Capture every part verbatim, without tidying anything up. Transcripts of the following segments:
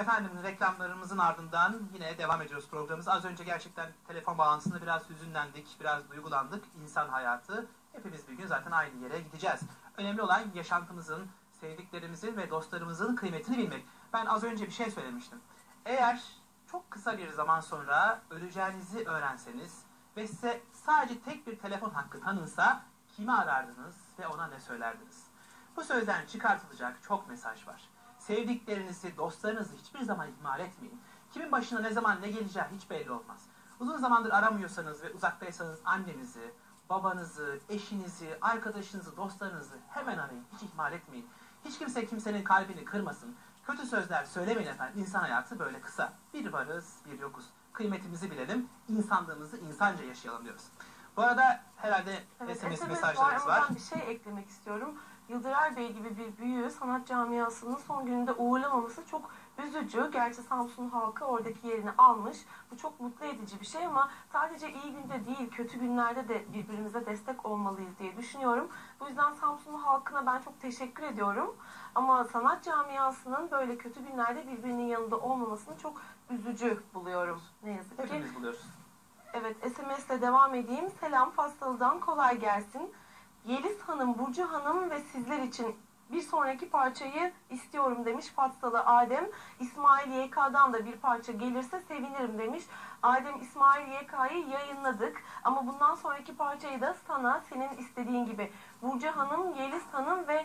Efendim reklamlarımızın ardından yine devam ediyoruz programımıza. Az önce gerçekten telefon bağlantısında biraz hüzünlendik, biraz duygulandık. İnsan hayatı, hepimiz bir gün zaten aynı yere gideceğiz. Önemli olan yaşantımızın, sevdiklerimizin ve dostlarımızın kıymetini bilmek. Ben az önce bir şey söylemiştim. Eğer çok kısa bir zaman sonra öleceğinizi öğrenseniz ve size sadece tek bir telefon hakkı tanınsa kimi arardınız ve ona ne söylerdiniz? Bu sözden çıkartılacak çok mesaj var. Sevdiklerinizi, dostlarınızı hiçbir zaman ihmal etmeyin. Kimin başına ne zaman ne geleceği hiç belli olmaz. Uzun zamandır aramıyorsanız ve uzaktaysanız annenizi, babanızı, eşinizi, arkadaşınızı, dostlarınızı hemen arayın. Hiç ihmal etmeyin. Hiç kimse kimsenin kalbini kırmasın. Kötü sözler söylemeyin efendim. İnsan hayatı böyle kısa. Bir varız, bir yokuz. Kıymetimizi bilelim, insanlığımızı insanca yaşayalım diyoruz. Bu arada herhalde evet, S M S, S M S mesajlarımız var. var. Ama ben bir şey eklemek istiyorum. Yıldıray Bey gibi bir büyüğü sanat camiasının son gününde uğurlamaması çok üzücü. Gerçi Samsun halkı oradaki yerini almış. Bu çok mutlu edici bir şey ama sadece iyi günde değil, kötü günlerde de birbirimize destek olmalıyız diye düşünüyorum. Bu yüzden Samsunlu halkına ben çok teşekkür ediyorum. Ama sanat camiasının böyle kötü günlerde birbirinin yanında olmamasını çok üzücü buluyorum. Ne yazık ki. Hepimiz buluyoruz. Evet, S M S ile devam edeyim. Selam Fassalı'dan, kolay gelsin. Yeliz Hanım, Burcu Hanım ve sizler için bir sonraki parçayı istiyorum demiş Fatsalı Adem. İsmail Y K'dan da bir parça gelirse sevinirim demiş. Adem, İsmail Y K'yı yayınladık ama bundan sonraki parçayı da sana, senin istediğin gibi Burcu Hanım, Yeliz Hanım ve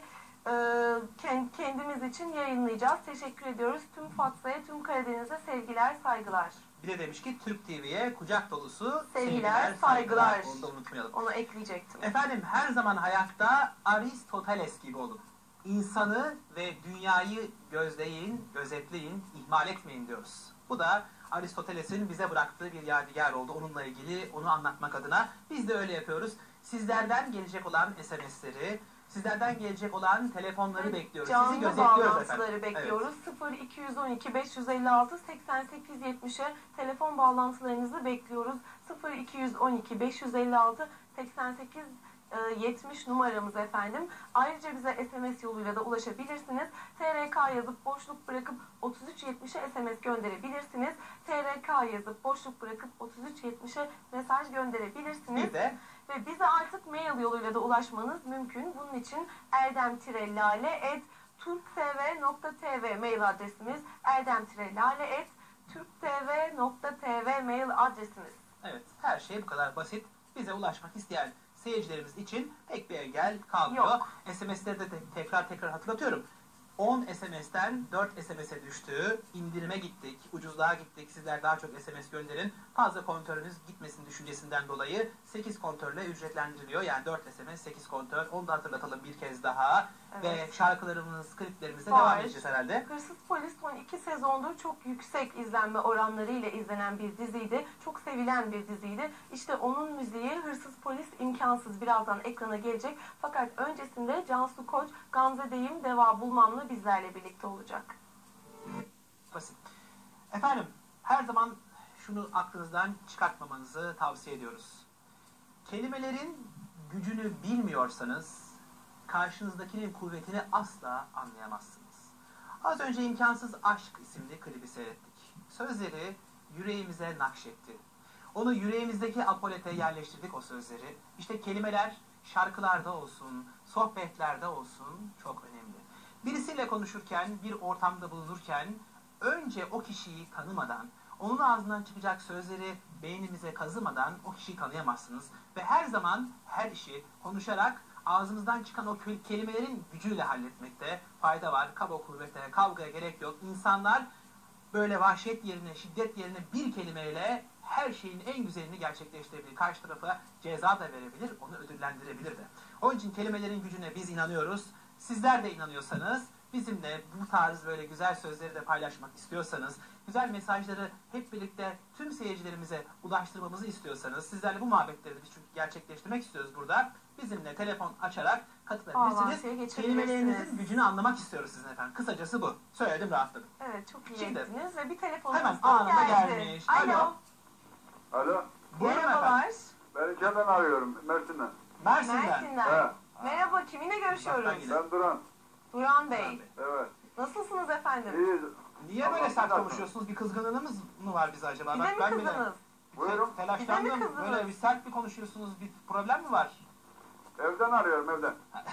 e, kendimiz için yayınlayacağız. Teşekkür ediyoruz. Tüm Fatsa'ya, tüm Karadeniz'e sevgiler, saygılar. Bir de demiş ki Türk T V'ye kucak dolusu sevgiler, sevgiler saygılar. saygılar. Onu da unutmayalım. Onu ekleyecektim. Efendim her zaman hayatta Aristoteles gibi olun. İnsanı ve dünyayı gözleyin, gözetleyin, ihmal etmeyin diyoruz. Bu da Aristoteles'in bize bıraktığı bir yadigar oldu. Onunla ilgili onu anlatmak adına biz de öyle yapıyoruz. Sizlerden gelecek olan S M S'leri, sizlerden gelecek olan telefonları evet, bekliyoruz. Sizi gözetliyoruz efendim. bekliyoruz. Evet. sıfır iki yüz on iki beş yüz elli altı seksen sekiz yetmiş'e telefon bağlantılarınızı bekliyoruz. sıfır iki yüz on iki beş yüz elli altı seksen sekiz yetmiş numaramız efendim. Ayrıca bize S M S yoluyla da ulaşabilirsiniz. T R K yazıp boşluk bırakıp otuz üç yetmiş'e S M S gönderebilirsiniz. T R K yazıp boşluk bırakıp otuz üç yetmiş'e mesaj gönderebilirsiniz. Bir de ve bize artık mail yoluyla da ulaşmanız mümkün. Bunun için erdem lale et turktv nokta tv mail adresimiz. erdem lale et turktv nokta tv mail adresimiz. Evet, her şey bu kadar basit. Bize ulaşmak isteyen seyircilerimiz için pek bir engel kalmıyor. Yok. S M S'leri de te tekrar tekrar hatırlatıyorum. on S M S'ten dört S M S'e düştü. İndirime gittik, ucuzluğa gittik. Sizler daha çok S M S gönderin. Fazla kontörünüz gitmesin düşüncesinden dolayı sekiz kontörle ücretlendiriliyor. Yani dört S M S, sekiz kontör. Onu da hatırlatalım bir kez daha. Evet. Ve şarkılarımız, kliplerimizle devam edeceğiz herhalde. Hırsız Polis son iki sezondur çok yüksek izlenme oranlarıyla izlenen bir diziydi. Çok sevilen bir diziydi. İşte onun müziği Hırsız Polis imkansız birazdan ekrana gelecek. Fakat öncesinde Cansu Koç, Gamze'deyim, deva bulmamla bizlerle birlikte olacak. Basit. Efendim, her zaman şunu aklınızdan çıkartmamanızı tavsiye ediyoruz. Kelimelerin gücünü bilmiyorsanız karşınızdakinin kuvvetini asla anlayamazsınız. Az önce İmkansız Aşk isimli klibi seyrettik. Sözleri yüreğimize nakşetti. Onu yüreğimizdeki apolete yerleştirdik o sözleri. İşte kelimeler şarkılarda olsun, sohbetlerde olsun çok önemli. Birisiyle konuşurken, bir ortamda bulunurken önce o kişiyi tanımadan, onun ağzından çıkacak sözleri beynimize kazımadan o kişiyi tanıyamazsınız. Ve her zaman her işi konuşarak ağzımızdan çıkan o kelimelerin gücüyle halletmekte fayda var. Kaba kuvvete, kavgaya gerek yok. İnsanlar böyle vahşet yerine, şiddet yerine bir kelimeyle her şeyin en güzelini gerçekleştirebilir. Karşı tarafa ceza da verebilir, onu ödüllendirebilir de. Onun için kelimelerin gücüne biz inanıyoruz. Sizler de inanıyorsanız, bizimle bu tarz böyle güzel sözleri de paylaşmak istiyorsanız, güzel mesajları hep birlikte tüm seyircilerimize ulaştırmamızı istiyorsanız, sizlerle bu muhabbetleri biz çünkü gerçekleştirmek istiyoruz burada. Bizimle telefon açarak katılabilirsiniz. Kelimelerinizin gücünü anlamak istiyoruz sizin efendim. Kısacası bu. Söyledim, rahatladım. Evet, çok iyi Şimdi, ettiniz ve bir telefonumuz hemen anında geldi. gelmiş. Alo. Alo. Buyurun Merhabalar. efendim. Ben İlçeden arıyorum, Mersin'den. Mersin'den. Mersin'den. He. Merhaba, kiminle görüşüyoruz? Ben Duran. Duran Bey. Evet. Nasılsınız efendim? İyi. Niye böyle Allah sert Allah. konuşuyorsunuz? Bir kızgınlığınız mı var bize acaba? Bize mi bile kızdınız? Buyurun. te- telaşlandım. Bize mi kızdınız? Böyle bir sert bir konuşuyorsunuz. Bir problem mi var? Evden arıyorum evden.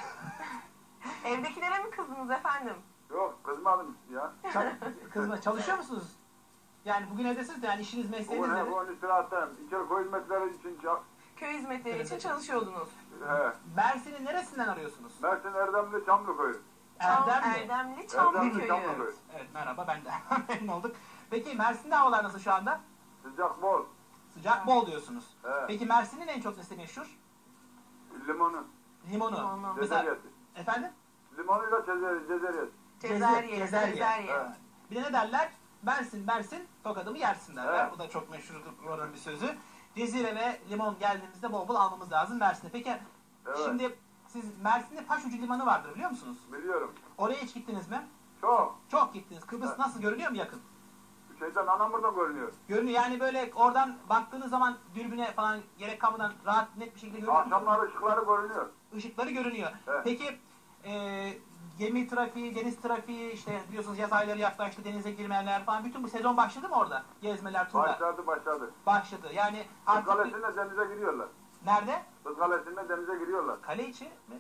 Evdekilere mi kızdınız efendim? Yok kızmadım ya. Çal- Kızma, çalışıyor musunuz? Yani bugün evdesiniz de yani işiniz mesleğiniz Bugün, nedir? bugün istirahattayım. İçeri koyu hizmetleri için ça- Köy hizmetleri için çalışıyordunuz. He. Mersin'in neresinden arıyorsunuz? Mersin Erdemli Çamlıkoyu. Çam, Erdem mi? Erdemli Erdemli Çamlıköy'ü. Çamlıkoyu. Evet merhaba ben de memnun olduk. Peki Mersin'de havalar nasıl şu anda? Sıcak bol. Sıcak bol diyorsunuz. He. Peki Mersin'in en çok nesi meşhur? Limonu. Limonu. Limonu. Mesela, Cezeriyesi. efendim? Limonuyla cezeri, cezeriyesi. Cezerye, Cezerye. Cezerye. Ha. Bir de ne derler? Mersin, Mersin, tokadımı yersin derler. Evet. Bu da çok meşhurdur oranın bir sözü. Cezire ve limon geldiğimizde bol bol almamız lazım Mersin'e. Peki Evet. şimdi siz Mersin'de Paşucu Limanı vardır biliyor musunuz? Biliyorum. Oraya hiç gittiniz mi? Çok. Çok gittiniz. Kıbrıs Evet. nasıl görünüyor mu yakın? Şeyden Anamur'da görünüyor. Görünüyor yani böyle oradan baktığınız zaman dürbüne falan gerek kalmadan rahat net bir şekilde görünüyor musunuz? Akşamlar ışıkları görünüyor. Işıkları görünüyor. Evet. Peki e, gemi trafiği, deniz trafiği işte biliyorsunuz yaz ayları yaklaştı, denize girmeler falan bütün bu sezon başladı mı orada? Gezmeler, turlar Başladı başladı. başladı. Yani Kız artık Kalesi'nde denize giriyorlar. nerede? Kız Kalesi'nde denize giriyorlar. Kale içi mi?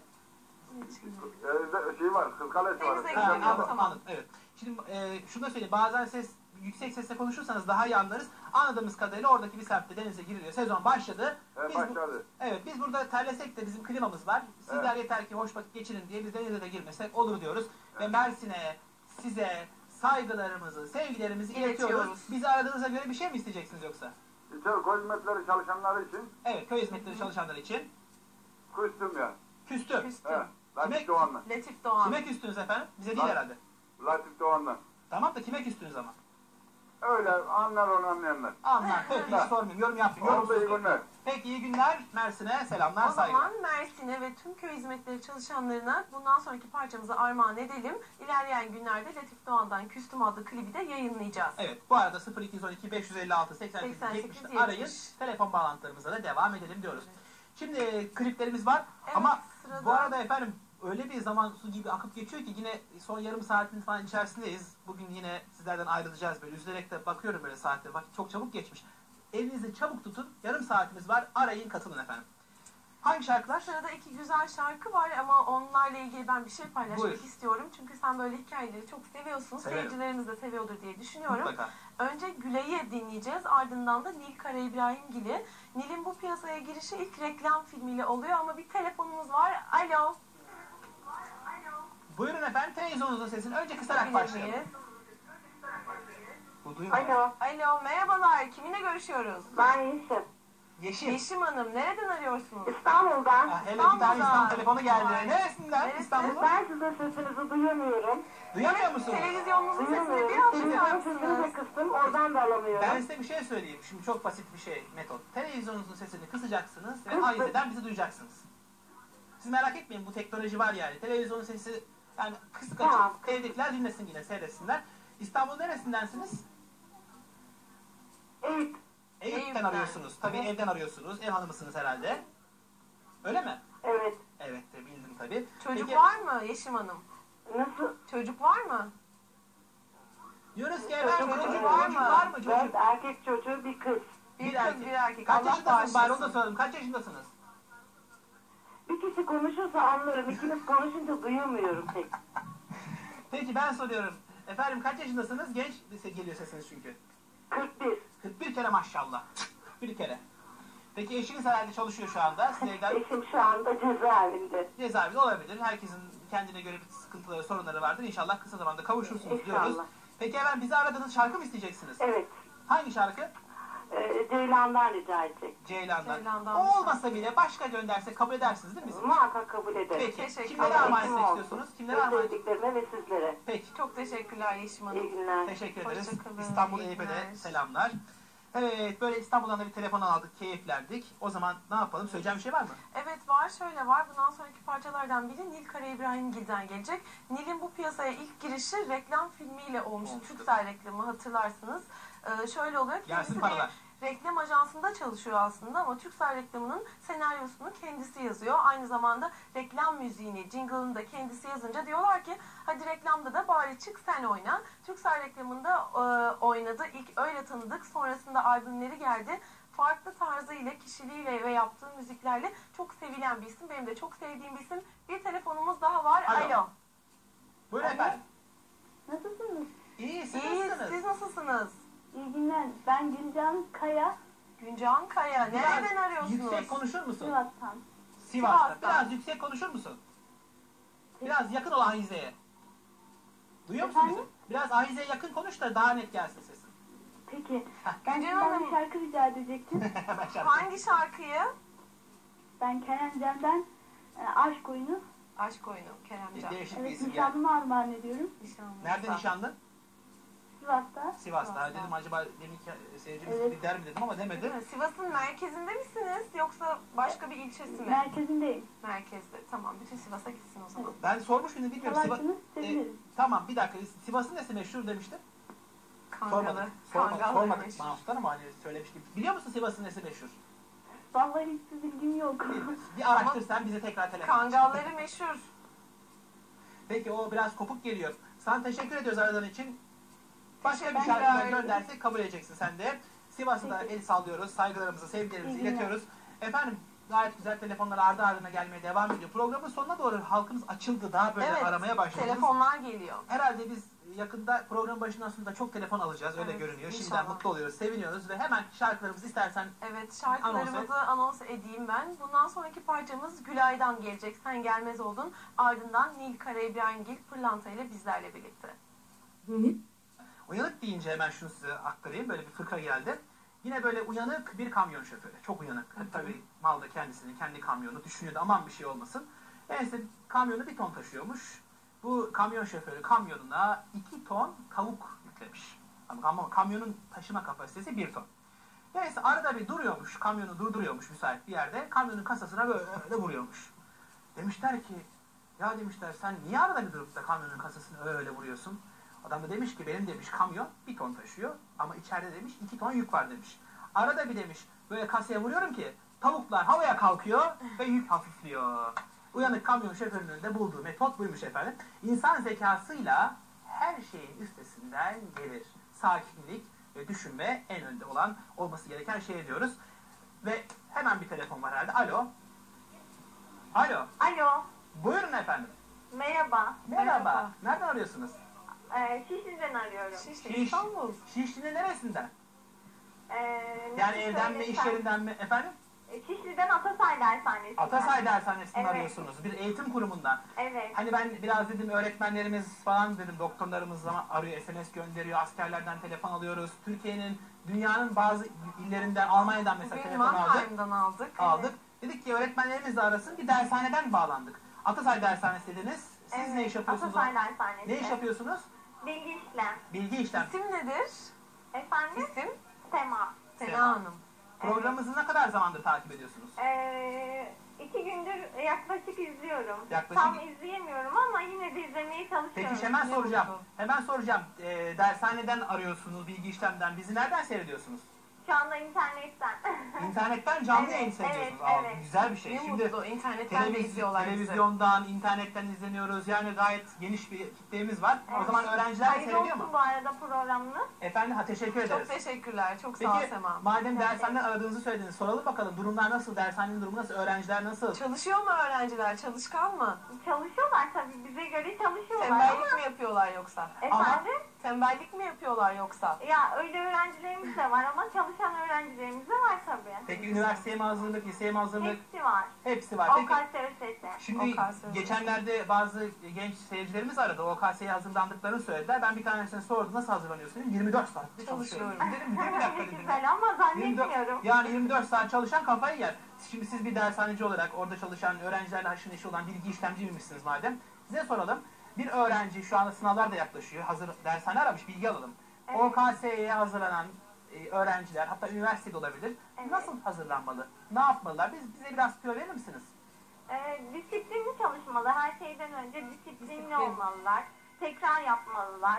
Ee, şey var, Kız Kalesi var. Denize Ha, giriyorlar. anladım, Tamam. anladım. Evet. Şimdi e, şunu da söyleyeyim. Bazen ses yüksek sesle konuşursanız daha iyi anlarız. Anladığımız kadarıyla oradaki bir semtte denize giriliyor. Sezon başladı. Evet, Biz bu- başladı. evet biz burada terlesek de bizim klimamız var. Sizler Evet. yeter ki hoş vakit geçirin diye biz denize de girmesek olur diyoruz. Ve Mersin'e, size saygılarımızı, sevgilerimizi iletiyoruz. İletiyoruz. Bizi aradığınızda göre bir şey mi isteyeceksiniz yoksa? İçeri koyu hizmetleri çalışanları için Evet, köy hizmetleri çalışanlar için. küstüm ya. Küstü. Küstü. Evet. Latif Kime- Doğan'la. Latif Doğan. Kime küstünüz efendim? Bize değil Lan- herhalde. Latif Doğan'la. Tamam da kime küstünüz ama? Öyle anlar onu anlayanlar. Anlar. Peki hiç sormayayım. Yorum yapmayayım. Oldu iyi Yorumsuz. günler. Peki iyi günler. Mersin'e selamlar, O saygılar. zaman Mersin'e ve tüm köy hizmetleri çalışanlarına bundan sonraki parçamızı armağan edelim. İlerleyen günlerde Latif Doğan'dan Küstüm adlı klibi de yayınlayacağız. Evet, bu arada sıfır iki yüz on iki beş yüz elli altı seksen sekiz seksen yetmiş sekiz arayın. yetmiş. Telefon bağlantılarımıza da devam edelim diyoruz. Şimdi e, kliplerimiz var Evet, ama sırada- bu arada efendim öyle bir zaman su gibi akıp geçiyor ki yine son yarım saatin falan içerisindeyiz. Bugün yine sizlerden ayrılacağız böyle üzülerek de bakıyorum böyle saatte. Vakit çok çabuk geçmiş. Elinizi çabuk tutun. Yarım saatimiz var. Arayın, katılın efendim. Hangi şarkılar? Sırada iki güzel şarkı var ama onlarla ilgili ben bir şey paylaşmak Buyur. istiyorum. Çünkü sen böyle hikayeleri çok seviyorsun. Severim. Seyircilerimiz de seviyordur diye düşünüyorum. Mutlaka. Önce Gülay'ı dinleyeceğiz. Ardından da Nil Kara İbrahimgil'i. Nil'in bu piyasaya girişi ilk reklam filmiyle oluyor ama bir telefonumuz var. Alo. Buyurun efendim, televizyonunuzun sesini önce kısarak Bilir başlayalım. miyiz? Bu duymuyor. Alo, Alo, merhabalar. Kiminle görüşüyoruz? ben Yeşim. Yeşil. Yeşim Hanım, nereden arıyorsunuz? İstanbul'dan. Ah, hele bir tane İstanbul'dan. İstanbul telefonu geldi. Vay. Neresinden? Neresi? İstanbul'un? Ben sizin sesinizi duyamıyorum. Duyamıyor musunuz? Televizyonunuzun sesini Duyamıyorum. biraz Televizyonun kısar sesini de mısınız? kıstım, oradan da alamıyorum. Ben size bir şey söyleyeyim. Şimdi çok basit bir şey, metot. Televizyonunuzun sesini kısacaksınız ve Kıstım. aileden bizi duyacaksınız. Siz merak etmeyin, bu teknoloji var yani. Televizyonun sesi yani kısık açık. Tamam. Evdekiler dinlesin yine, seyretsinler. İstanbul neresindensiniz? Evet, Eyüp'ten Eyüp'ten. arıyorsunuz. Tabii Evet. evden arıyorsunuz. Ev hanımısınız herhalde. Öyle mi? evet. Evet de bildim tabii. Çocuk Peki, var mı Yeşim Hanım? Nasıl? Çocuk var mı? diyoruz ki efendim Çocuk çocuk var var mı? mı? Var mı Dört çocuk? erkek çocuğu, bir kız. Bir, Bir kız erkek. bir erkek. Kaç Allah yaşındasınız bari onu da bağışlasın. soralım. Kaç yaşındasınız? Bir kişi konuşursa anlarım, ikiniz konuşunca duyamıyorum pek. Peki ben soruyorum. Efendim kaç yaşındasınız? Genç geliyor sesiniz çünkü. kırk bir. kırk bir kere maşallah. kırk bir kere. Peki eşiniz herhalde çalışıyor şu anda. Siz evden Eşim şu anda cezaevinde. cezaevinde olabilir. Herkesin kendine göre bir sıkıntıları, sorunları vardır. İnşallah kısa zamanda kavuşursunuz diyoruz. İnşallah. Peki efendim bizi aradığınız şarkı mı isteyeceksiniz? Evet, Hangi şarkı? e, Ceylan'dan rica edecek. Ceylan'dan. Ceylan'dan O bir olmasa şarkı. bile başka gönderse kabul edersiniz değil mi bizi? Muhakkak kabul ederim. Peki. Teşekkür Kimlere ederim. armağan Eşim etmek olsun. istiyorsunuz? Kimlere armağan edeceksiniz? Sevdiklerime ve sizlere. Peki. Çok teşekkürler Yeşim Hanım. İyi günler. Teşekkür ederiz. Hoşça kalın, İstanbul iyi Eyüp'e de günler. selamlar. Evet, böyle İstanbul'dan da bir telefon aldık, keyiflendik. O zaman ne yapalım? Söyleyeceğim bir şey var mı? Evet var, şöyle var. Bundan sonraki parçalardan biri Nil Kara İbrahimgil'den gelecek. Nil'in bu piyasaya ilk girişi reklam filmiyle olmuştu. Olmuştu. Türksel reklamı hatırlarsınız. Ee, şöyle oluyor. Gelsin Kendisi paralar. bir reklam ajansında çalışıyor aslında ama Turkcell reklamının senaryosunu kendisi yazıyor. Aynı zamanda reklam müziğini, jingle'ını da kendisi yazınca diyorlar ki hadi reklamda da bari çık sen oyna. Turkcell reklamında e, oynadı. İlk öyle tanıdık. Sonrasında albümleri geldi. Farklı tarzıyla, kişiliğiyle ve yaptığı müziklerle çok sevilen bir isim. Benim de çok sevdiğim bir isim. Bir telefonumuz daha var. Alo. Alo. Buyurun Alo. efendim. Nasılsınız? İyi, siz İyi, nasılsınız? siz nasılsınız? İyi günler. Ben Gülcan Kaya, Güncan Kaya. Nereden Biraz arıyorsunuz? yüksek konuşur musun? Sivas'tan. Sivas'ta. Sivas'tan. Biraz yüksek konuşur musun? Biraz yakın ol ahizeye. Duyuyor musun Efendim? bizi? Biraz ahizeye yakın konuş da daha net gelsin sesin. Peki. Heh. Ben Gülcan sizden Hanım. bir şarkı rica edecektim. Hemen şarkı. Hangi şarkıyı? Ben Kenan Can'dan e, Aşk Oyunu. Aşk oyunu. Keremcan. Değişik bir Evet, isim yani. nişanlıma armağan ediyorum. Nişanlısı. Nerede nişanlı? Sivas'ta. Sivas'ta. Sivas'ta. Dedim acaba demin ki seyircimiz Evet. bir der mi dedim ama demedi. Değil mi? Sivas'ın merkezinde misiniz yoksa başka bir ilçesi mi? Merkezindeyim. Merkezde. Tamam. Bütün Sivas'a gitsin o zaman. Ben sormuş muydum bilmiyorum. Siva- Çalarsanız E, sevinirim. tamam bir dakika. Sivas'ın nesi meşhur demiştim. Kangalı. Sormadık. Sormadık, Kangalı sormadık meşhur. Mahmut'tan ama hani söylemiş gibi. Biliyor musun Sivas'ın nesi meşhur? Vallahi hiçbir bilgim yok. Bilmiyorsun. Bir araştır sen bize tekrar telefon aç. Kangalları meşhur. Peki o biraz kopuk geliyor. Sana teşekkür ediyoruz aradığın için. Başka bir Teşekkürler. şarkı göndersek kabul edeceksin sen de. Sivas'a da el sallıyoruz. Saygılarımızı, sevgilerimizi İyi günler. iletiyoruz. Efendim gayet güzel telefonlar ardı ardına gelmeye devam ediyor. Programın sonuna doğru halkımız açıldı. Daha böyle Evet. aramaya başladı. Telefonlar geliyor. Herhalde biz yakında program başından sonra çok telefon alacağız. Öyle Evet, görünüyor. Şimdiden inşallah. mutlu oluyoruz, seviniyoruz ve hemen şarkılarımızı istersen Evet, şarkılarımızı anons edeyim ben. Bundan sonraki parçamız Gülay'dan gelecek. Sen gelmez oldun. Ardından Nil Kara İbrahimgil Pırlanta ile bizlerle birlikte. uyanık deyince hemen şunu size aktarayım. Böyle bir fıkra geldi. Yine böyle uyanık bir kamyon şoförü. Çok uyanık. Tabii mal da kendisini, kendi kamyonu düşünüyordu. Aman bir şey olmasın. Neyse kamyonu bir ton taşıyormuş. Bu kamyon şoförü kamyonuna iki ton tavuk yüklemiş. Ama kamyonun taşıma kapasitesi bir ton. Neyse arada bir duruyormuş. Kamyonu durduruyormuş müsait bir yerde. Kamyonun kasasına böyle vuruyormuş. Demişler ki ya demişler sen niye arada bir durup da kamyonun kasasını öyle vuruyorsun? Adam da demiş ki benim demiş kamyon bir ton taşıyor ama içeride demiş iki ton yük var demiş. Arada bir demiş böyle kasaya vuruyorum ki tavuklar havaya kalkıyor ve yük hafifliyor. Uyanık kamyon şoförünün de bulduğu metot buymuş efendim. İnsan zekasıyla her şeyin üstesinden gelir. Sakinlik ve düşünme en önde olan olması gereken şey diyoruz. Ve hemen bir telefon var herhalde. Alo. Alo. Alo. Buyurun efendim. Merhaba. Merhaba. Merhaba. Nereden arıyorsunuz? Ee, Şişli'den arıyorum. Şişli, Şiş, İstanbul. Şişli'nin neresinden? Ee, Yani nasıl evden mi, iş söylesem? yerinden mi? Efendim? Ee, Şişli'den Atasay Dershanesi'nden. Atasay Dershanesi'nden Evet. arıyorsunuz. Bir eğitim kurumundan. Evet. Hani ben biraz dedim öğretmenlerimiz falan dedim, doktorlarımız zaman arıyor, S M S gönderiyor, askerlerden telefon alıyoruz. Türkiye'nin, dünyanın bazı illerinden, Almanya'dan mesela Bugün telefon aldık. Mannheim'dan aldık. aldık. Dedik ki öğretmenlerimiz de arasın, bir dershaneden bağlandık. Atasay Dershanesi dediniz. Siz Evet, ne iş yapıyorsunuz? Atasay Dershanesi. Ne iş yapıyorsunuz? Bilgi işlem. Bilgi işlem. İsim nedir? Efendim? İsim? Sema. Sena Sema. Hanım. Programımızı ne kadar zamandır takip ediyorsunuz? Ee, iki gündür yaklaşık izliyorum. Yaklaşık- Tam izleyemiyorum ama yine de izlemeye çalışıyorum. Peki hemen Ne soracağım. mutlu. Hemen soracağım. Ee, dershaneden arıyorsunuz, bilgi işlemden. Bizi nereden seyrediyorsunuz? Şu anda internetten. İnternetten canlı Evet, yayın seyrediyorsunuz. evet, Aa, evet. güzel bir şey. Ne Şimdi mutlu. İnternetten de televiz- izliyorlar bizi. televizyondan, internetten izleniyoruz. Yani gayet geniş bir kitlemiz var. O Evet. zaman öğrenciler de Hayırlı seyrediyor olsun mu? bu arada programını. Efendim ha, teşekkür Çok ederiz. teşekkürler. Çok sağ ol Peki Sema. madem Evet. dershaneden aradığınızı söylediniz, soralım bakalım durumlar nasıl, dershanenin durumu nasıl, öğrenciler nasıl? Çalışıyor mu öğrenciler? Çalışkan mı? Çalışıyorlar tabii, bize göre çalışıyorlar Tembellik ama... mi yapıyorlar yoksa? Efendim? Tembellik mi yapıyorlar yoksa? Ya öyle öğrencilerimiz de var ama çalışan öğrencilerimiz de var tabii. Peki üniversiteye mi hazırlık, liseye mi hazırlık? Hepsi var. Hepsi var. O Peki K S Ö S S. şimdi O K S Ö S. geçenlerde bazı genç seyircilerimiz aradı. O K S'ye hazırlandıklarını söylediler. Ben bir tanesine sordum nasıl hazırlanıyorsun dedim. yirmi dört saatte çalışıyorum. Çalışıyorum. Dedim bir dakika Ne dedim. güzel ama yirmi dört zannetmiyorum. yani yirmi dört saat çalışan kafayı yer. Şimdi siz bir dershaneci olarak orada çalışan öğrencilerle haşır neşir olan bilgi işlemci miymişsiniz madem? Size soralım. Bir öğrenci şu anda sınavlar da yaklaşıyor. Hazır dershane aramış bilgi alalım. Evet. O K S'ye hazırlanan e, öğrenciler hatta üniversitede olabilir. Evet. Nasıl hazırlanmalı? Ne yapmalılar? Biz bize biraz tüyo verir misiniz? Ee, disiplinli çalışmalı. Her şeyden önce disiplinli Disiplin. olmalılar. Tekrar yapmalılar.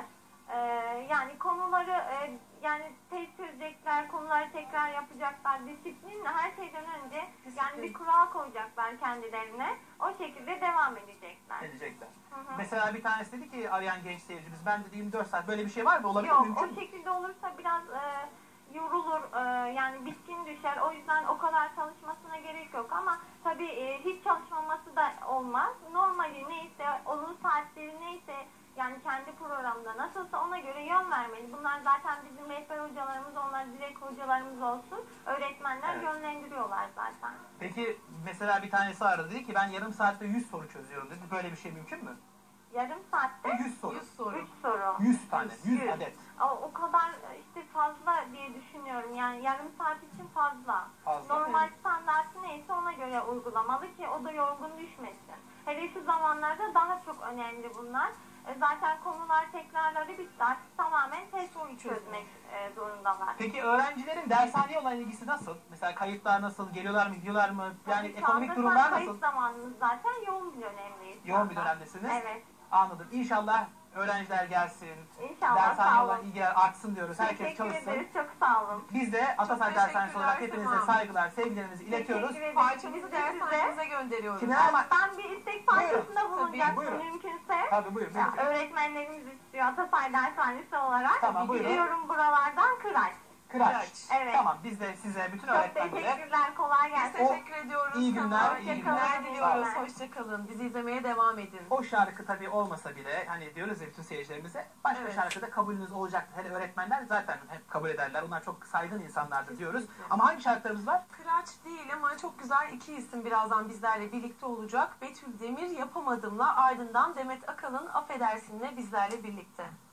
Ee, yani konuları e, yani test çözecekler, konuları tekrar yapacaklar, disiplinle her şeyden önce yani bir kural koyacaklar kendilerine. O şekilde devam edecekler. Edecekler. Hı hı. Mesela bir tanesi dedi ki arayan genç seyircimiz, ben dediğim dört saat, böyle bir şey var mı? Olabilir Yok, mümkün o mü? şekilde olursa biraz e, yorulur, e, yani bitkin düşer. O yüzden o kadar çalışmasına gerek yok ama tabii e, hiç çalışmaması da olmaz. Normali neyse, onun saatleri neyse, yani kendi programda nasılsa ona göre yön vermeli. Bunlar zaten bizim rehber hocalarımız, onlar direkt hocalarımız olsun. Öğretmenler Evet. yönlendiriyorlar zaten. Peki mesela bir tanesi aradı, dedi ki ben yarım saatte yüz soru çözüyorum dedi. Böyle bir şey mümkün mü? Yarım saatte yüz soru. yüz soru. üç soru. yüz tane, yüz Yüz. adet. O, o kadar e, işte fazla diye düşünüyorum. Yani yarım saat için fazla. Fazla. Normal standartı neyse ona göre uygulamalı ki o da yorgun düşmesin. Hele şu zamanlarda daha çok önemli bunlar. E, zaten konular tekrarları bitti. Artık tamamen test çözmek e, zorundalar. Peki öğrencilerin dershaneye olan ilgisi nasıl? Mesela kayıtlar nasıl? Geliyorlar mı, gidiyorlar mı? Yani Şu ekonomik anda durumlar kayıt nasıl? zamanımız zaten yoğun bir dönemdeyiz. şu Yoğun bir anda. dönemdesiniz. Evet. Anladım. İnşallah öğrenciler gelsin. İnşallah, Dershaneye sağ olan olun. ilgiler artsın diyoruz. Herkes Teşekkür çalışsın. ederiz. Çok sağ olun. Biz de Atasay Dershanesi olarak teşekkürler hepinize Sema. saygılar, sevgilerimizi iletiyoruz. Teşekkür ederiz. Parçamızı Biz de size- dershanemize gönderiyoruz. Kime ama... Ben bir istek parçasında Buyurun. bulunacaktım Buyurun. mümkünse. Tabii buyurun. Ya, mümkün. öğretmenlerimiz istiyor Atasay Dershanesi olarak. Tamam, buyurun. Biliyorum buralardan Kıraç. Kıraç. Evet. Tamam, biz de size bütün Çok öğretmenlere teşekkürler. Kolay Biz gelsin. teşekkür ediyoruz. iyi günler, Sana. iyi İyi günler. günler Sağ diliyoruz. olun. Hoşçakalın. Bizi izlemeye devam edin. o şarkı tabii olmasa bile, hani diyoruz ya bütün seyircilerimize, başka Evet. şarkıda kabulünüz olacaktır. Hele öğretmenler zaten hep kabul ederler. Onlar çok saygın insanlardır diyoruz. Kesinlikle. Ama hangi şarkılarımız var? Kıraç değil ama çok güzel iki isim birazdan bizlerle birlikte olacak. Betül Demir Yapamadım'la, ardından Demet Akalın Affedersin'le bizlerle birlikte.